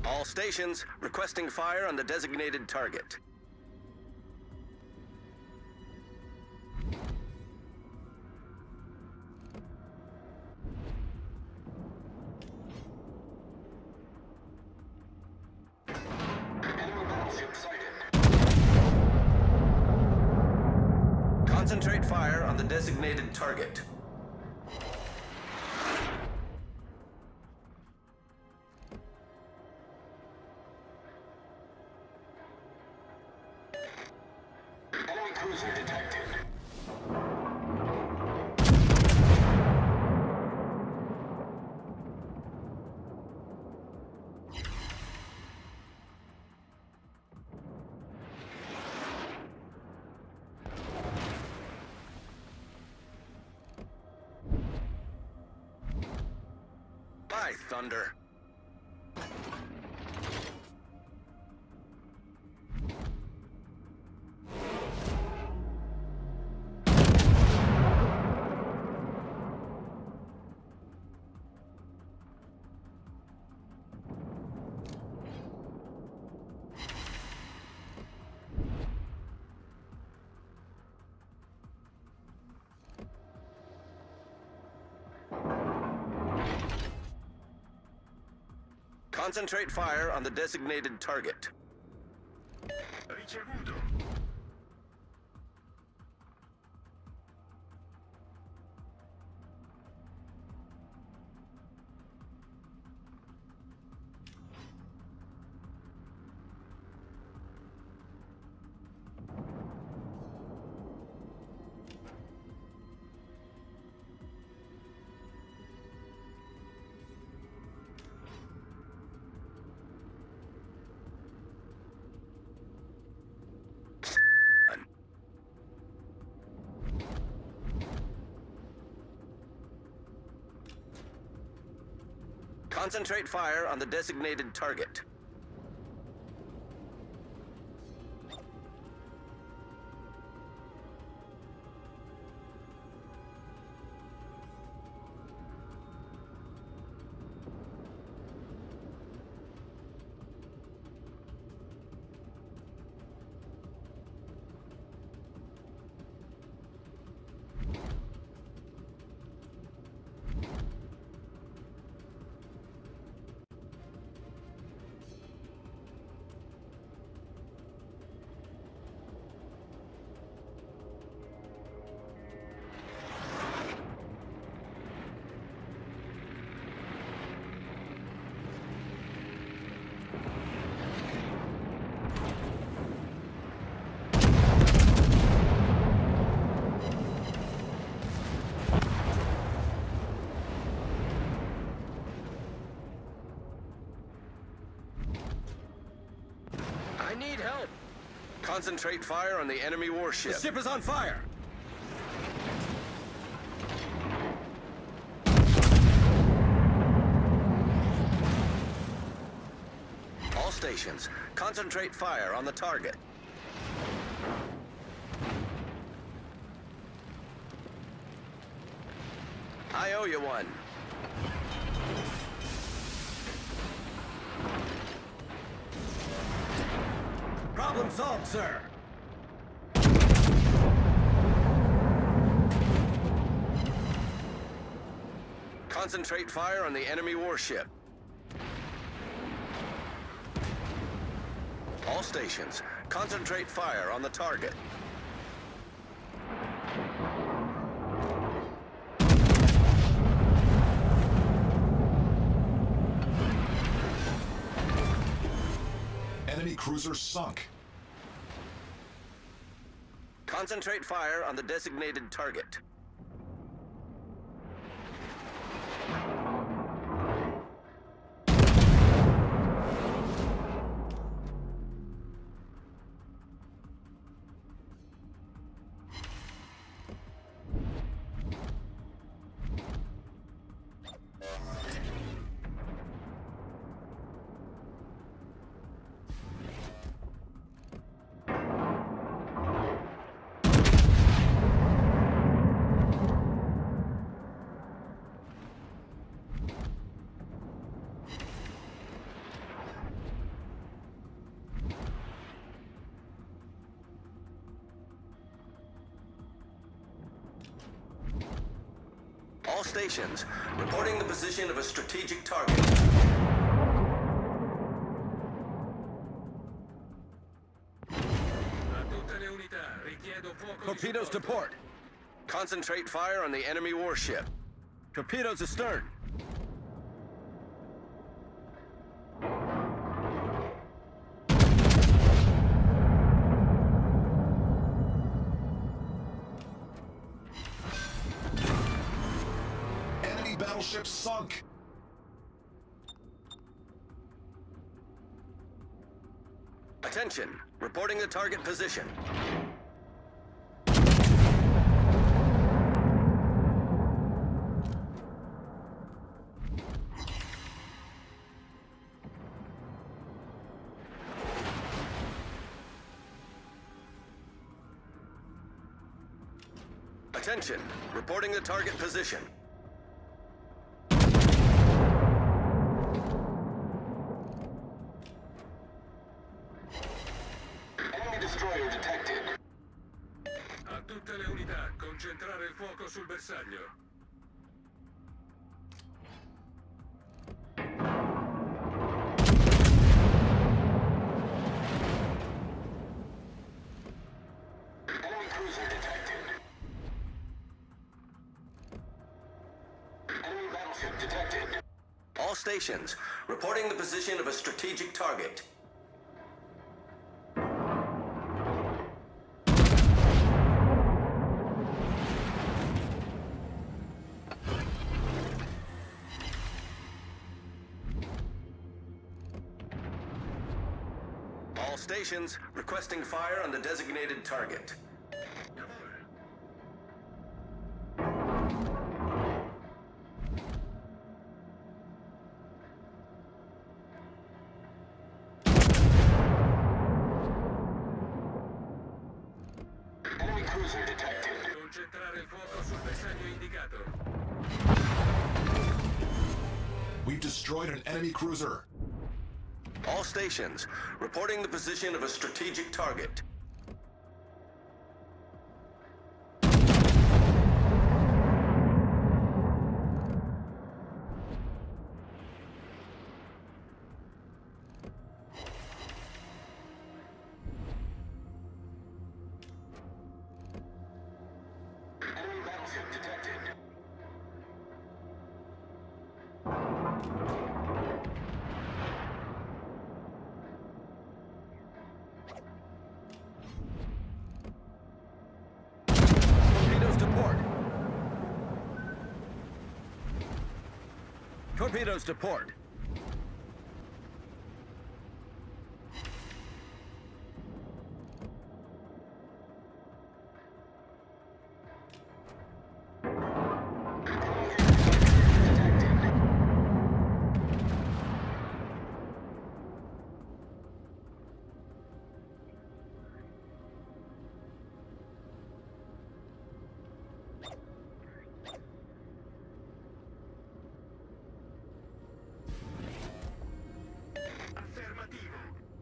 All stations requesting fire on the designated target. Enemy battleship sighted. Concentrate fire on the designated target. Enemy cruiser detected. By thunder. Concentrate fire on the designated target. Ricevuto. Concentrate fire on the designated target. I need help. Concentrate fire on the enemy warship. The ship is on fire. All stations, concentrate fire on the target. I owe you one. Problem solved, sir. Concentrate fire on the enemy warship. All stations, concentrate fire on the target. Enemy cruiser sunk. Concentrate fire on the designated target. stations, reporting the position of a strategic target. A tutte le unità, richiedo fuoco di Torpedoes to supporto. port. Concentrate fire on the enemy warship. Torpedoes astern. Enemy battleship sunk. Attention, reporting the target position. Attention, reporting the target position. Enemy destroyer detected. A tutte le unità, concentrare il fuoco sul bersaglio. Enemy cruiser detected. Enemy battleship detected. All stations, reporting the position of a strategic target. All stations, requesting fire on the designated target. Enemy cruiser detected. Concentrare il fuoco sul bersaglio indicato. We've destroyed an enemy cruiser. All stations, reporting the position of a strategic target. Enemy battleship detected. Torpedoes to port. Torpedoes to port. Affermativo.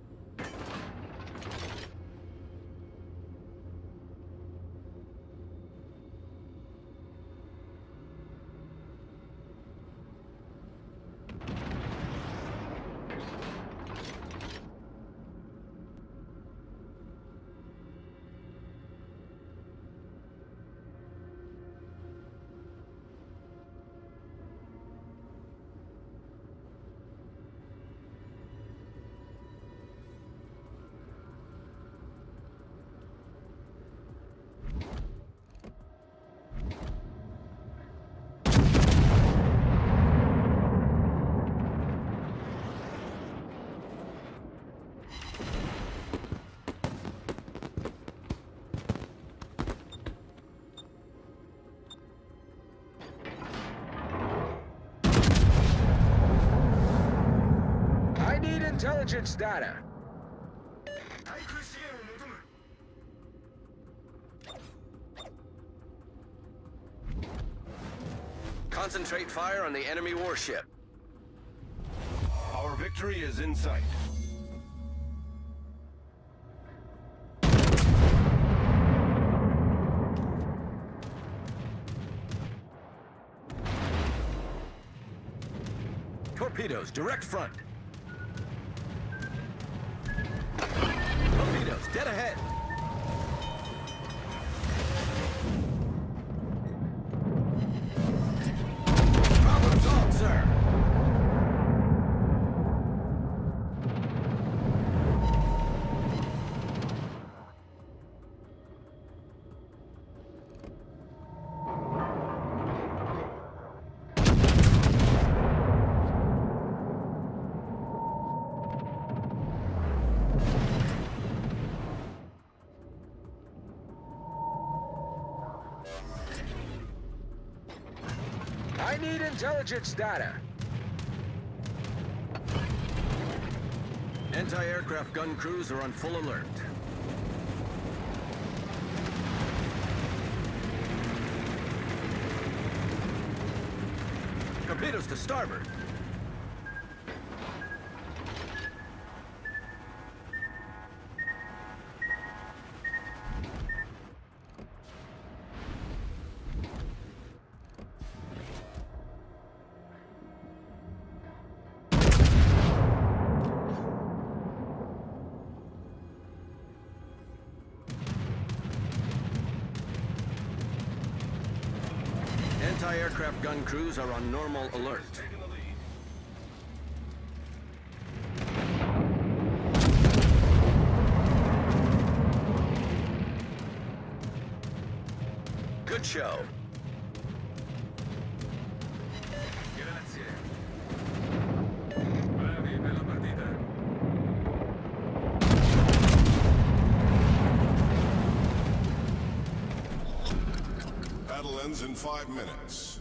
I need intelligence data. Concentrate fire on the enemy warship. Our victory is in sight. Torpedoes, direct front. Torpedoes, dead ahead. Problem solved, sir. I need intelligence data. Anti-aircraft gun crews are on full alert. Torpedoes to starboard. Anti-aircraft gun crews are on normal alert. Good show. Grazie. Bravi, bella partita. Battle ends in 5 minutes.